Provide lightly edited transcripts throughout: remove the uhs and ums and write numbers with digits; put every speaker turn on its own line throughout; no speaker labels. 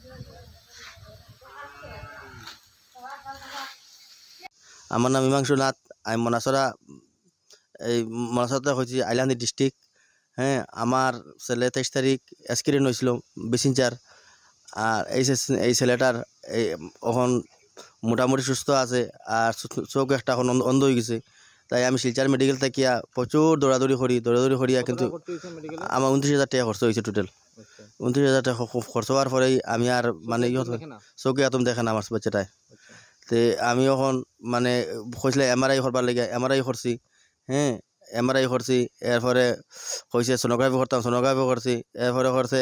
আমার নাম হিমাংশু নাথ। আমি মনাসরা এই মনাসরাতে হয়েছি আইলান্দি ডিস্ট্রিক্ট। হ্যাঁ, আমার ছেলে 23 তারিখ অ্যাক্সিডেন্ট হয়েছিল বিসিঞ্চার। আর এই ছেলেটার এই এখন মোটামুটি সুস্থ আছে, আর চোখ একটা এখন অন্ধ হয়ে গেছে। তাই আমি শিলচর মেডিকেল থাকিয়া প্রচুর দৌড়াদৌড়ি করিয়া কিন্তু আমার 29,000 টাকা খরচ হয়েছে টোটাল। 29,000 টাকা খরচ হওয়ার পরেই আমি আর মানে চোখে এতম দেখে না আমার বাচ্চাটায়। তে আমি এখন মানে কইসলে এমআরআই করবার লাগে, এমআরআই করছি। হ্যাঁ, এমআরআই করছি, এরপরে কইছে সোনোগ্রাফি করছি, এরপরে করছে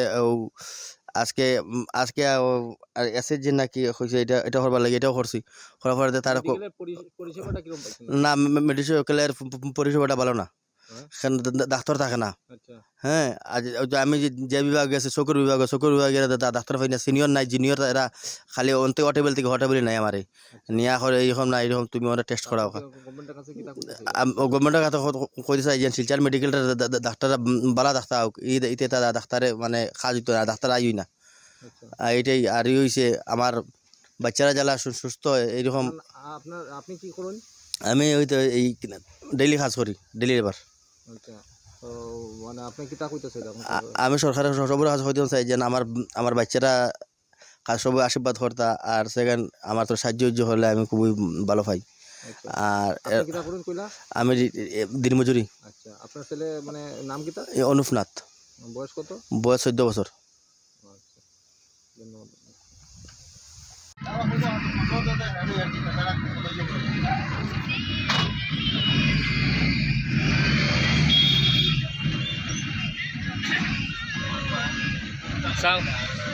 আজকে এসএসজি নাকি কইছে এটা করবার লাগে, এটাও করছি। করার পরে তার না, মেডিকেলের পরিষেবাটা ভালো না, ডাক্তার থাকে না। হ্যাঁ, আমি যে বিভাগ গেছি চকুর বিভাগে ডাক্তার পাই না, সিনিয়র নাই, জুনিয়র এরা খালি অন্তে হটেবল থেকে হটেবলি নাই আমার নিয়া করে এইরকম না এইরকম তুমি ওরা টেস্ট করাও। গভর্নমেন্টের কাছে কই দিছে যে শিলচর মেডিকেলটা ডাক্তার বালা ডাক্তার হোক, ইতে তারা ডাক্তারে মানে কাজ হইতো না, ডাক্তার আইই না। এইটাই আর হইছে আমার বাচ্চারা জ্বালা সুস্থ এইরকম।
আপনি কি করুন?
আমি ওই তো এই ডেইলি কাজ করি, ডেইলি লেবার।
মানে আপনি কি তা কইতেছেন?
আমি সরকারের সবর কাজ হইতে চাই যে আমার বাচ্চারা কাজ সবাই আশীর্বাদ করতা, আর সেকেন্ড আমার তো সাহায্য হলে আমি খুবই ভালো পাই। আর আমি দিনমজুরি।
আচ্ছা, আপনার ছেলে মানে নাম কি?
অনুপ নাথ।
বয়স কত?
বয়স 14 বছর।
ধন্যবাদ।
Sao?